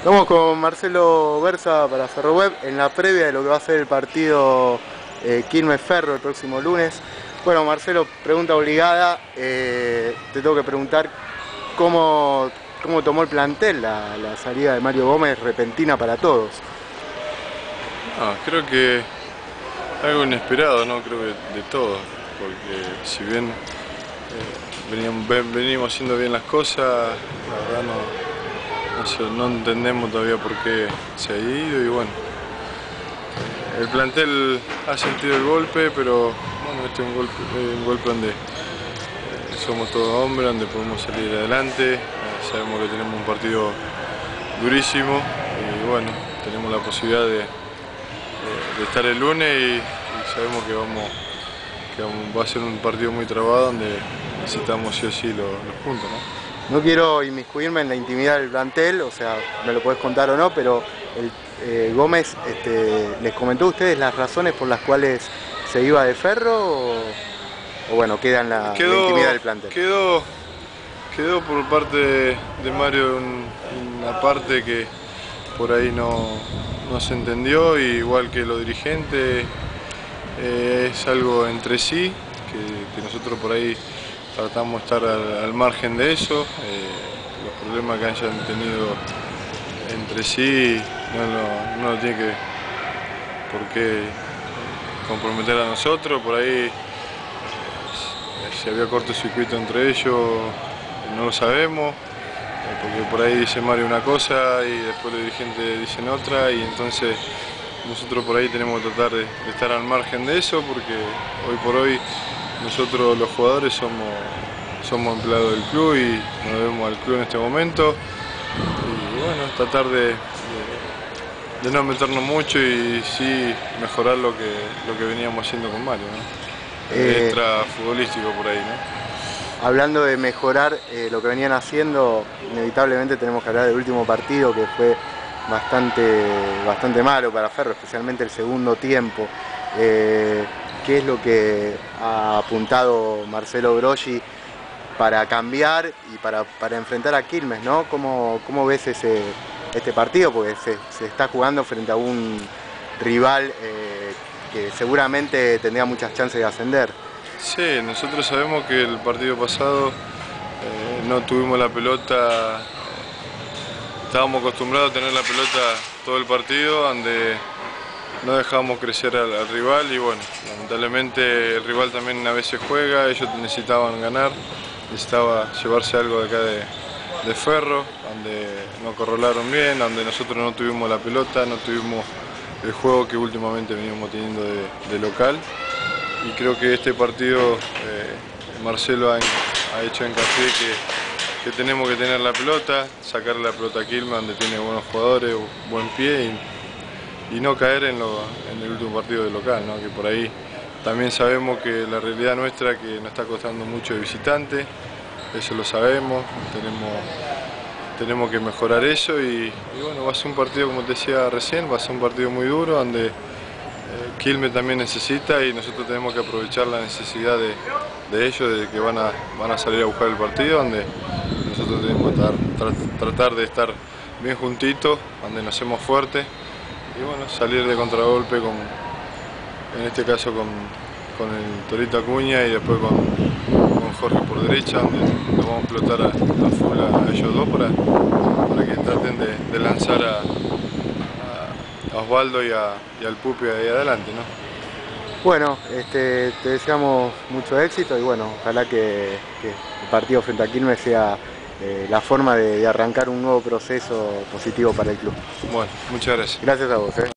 Estamos con Marcelo Berza para Ferroweb en la previa de lo que va a ser el partido Quilmes-Ferro el próximo lunes. Bueno, Marcelo, pregunta obligada. Te tengo que preguntar cómo tomó el plantel la salida de Mario Gómez repentina para todos. Creo que algo inesperado, ¿no? Creo que de todos, porque si bien venimos haciendo bien las cosas, la verdad no entendemos todavía por qué se ha ido y bueno, el plantel ha sentido el golpe, pero bueno, este es un golpe donde somos todos hombres, donde podemos salir adelante, sabemos que tenemos un partido durísimo y bueno, tenemos la posibilidad de estar el lunes y sabemos que va a ser un partido muy trabado donde necesitamos sí o sí los puntos, ¿no? No quiero inmiscuirme en la intimidad del plantel, o sea, me lo podés contar o no, pero Gómez ¿les comentó a ustedes las razones por las cuales se iba de Ferro o bueno, queda en la intimidad del plantel? Quedó por parte de Mario una parte que por ahí no se entendió, y igual que los dirigentes, es algo entre sí, que nosotros por ahí tratamos de estar al margen de eso. Los problemas que hayan tenido entre sí no lo tiene por qué comprometer a nosotros. Por ahí si había cortocircuito entre ellos, no lo sabemos, porque por ahí dice Mario una cosa y después los dirigentes dicen otra, y entonces nosotros por ahí tenemos que tratar de estar al margen de eso, porque hoy por hoy nosotros los jugadores somos empleados del club y nos debemos al club en este momento, y bueno, tratar de no meternos mucho y sí mejorar lo que veníamos haciendo con Mario, ¿no? Extra futbolístico por ahí, ¿no? Hablando de mejorar lo que venían haciendo, inevitablemente tenemos que hablar del último partido, que fue bastante malo para Ferro, especialmente el segundo tiempo. ¿Qué es lo que ha apuntado Marcelo Broggi para cambiar y para enfrentar a Quilmes, ¿no? ¿Cómo ves este partido? Porque se está jugando frente a un rival que seguramente tendría muchas chances de ascender. Sí, nosotros sabemos que el partido pasado no tuvimos la pelota, estábamos acostumbrados a tener la pelota todo el partido, donde no dejábamos crecer al rival, y bueno, lamentablemente el rival también a veces juega, ellos necesitaban ganar, necesitaba llevarse algo de acá de Ferro, donde nos corralaron bien, donde nosotros no tuvimos la pelota, no tuvimos el juego que últimamente veníamos teniendo de local. Y creo que este partido Marcelo ha hecho hincapié que tenemos que tener la pelota, sacarle la pelota a Quilmes, donde tiene buenos jugadores, buen pie, y no caer en el último partido de local, ¿no? Que por ahí también sabemos que la realidad nuestra, que nos está costando mucho de visitante, eso lo sabemos, tenemos que mejorar eso, y bueno, va a ser un partido, como te decía recién, va a ser un partido muy duro, donde Quilmes también necesita, y nosotros tenemos que aprovechar la necesidad de ellos, de que van a salir a buscar el partido, donde nosotros tenemos que tratar de estar bien juntitos, donde nos hacemos fuertes, y bueno, salir de contragolpe, en este caso con el Torito Acuña, y después con Jorge por derecha, donde nos vamos a explotar a full a ellos dos para que traten de lanzar a Osvaldo y al Pupi ahí adelante, ¿no? Bueno, te deseamos mucho éxito y bueno, ojalá que el partido frente a Quilmes sea la forma de arrancar un nuevo proceso positivo para el club. Bueno, muchas gracias. Gracias a vos.